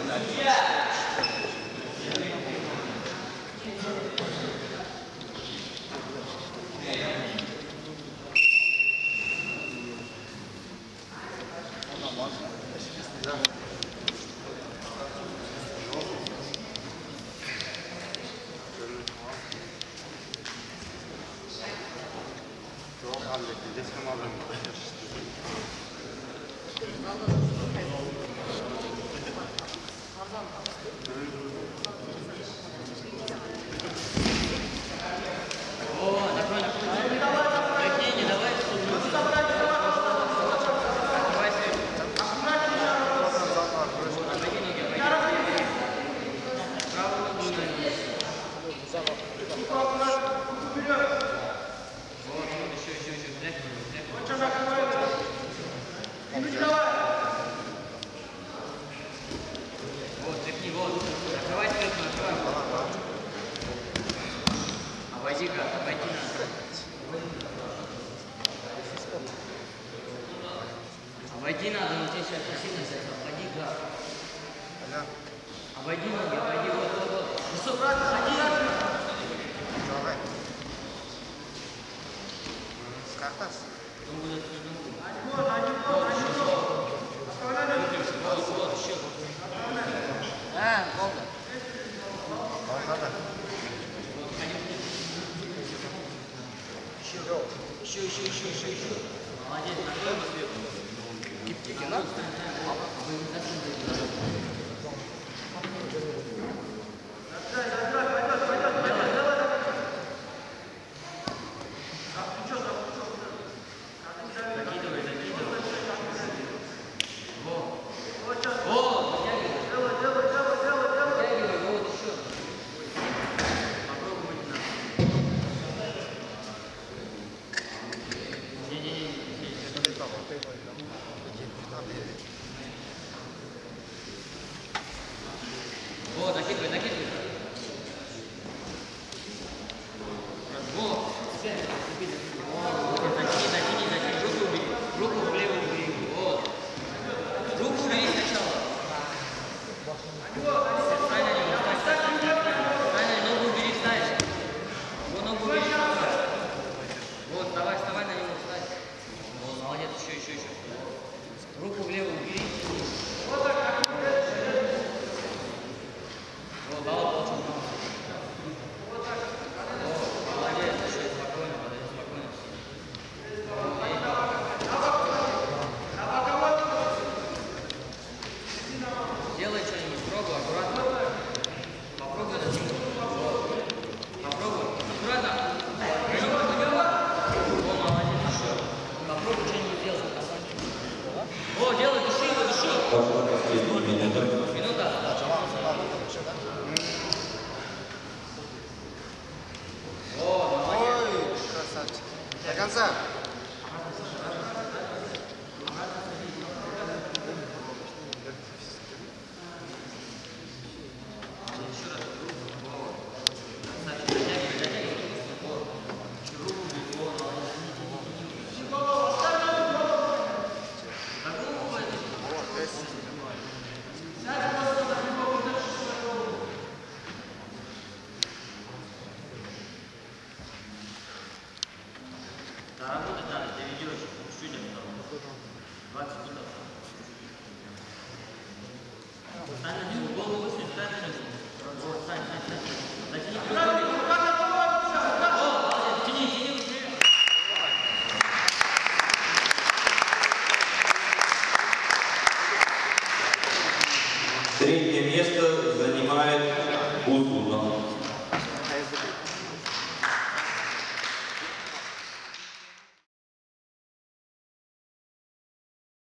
Обойди надо, но тебе сейчас сильно зайдет. Обойди гад. Обойди ноги, обойди, вот. Высок, обойди. Давай. Скартас. Вот, еще. Волга. Волга. Еще. Молодец, накрой его сверху. Гибкий надо? Вот, закидывай. Вот. Закинь. Руку в левую убери. Вот. Руку убери сначала. Встань на него, встань. Ногу убери, встань. Вот ногу убери, встань. Вот, вставай на него, встань. Вот, молодец, еще. Руку в левую убери. Вот так. Вот, балл получил. Вот так. Молодец, еще спокойно. Делай что-нибудь, пробуй, аккуратно. Попробуй дотянуть. Попробуй. Аккуратно. О, молодец, еще. Попробуй что-нибудь делать. О, делай, души его. Минута. О, молодец. Ой, красавчик. До конца. Работать надо, ты ведешь, чуть-чуть осталось. 20 минут. Стань на него, голову высунь, стань на него. Вот, стань. Затяни треугольник. О, молодец, тяни быстрее. Третье место занимает Узбек.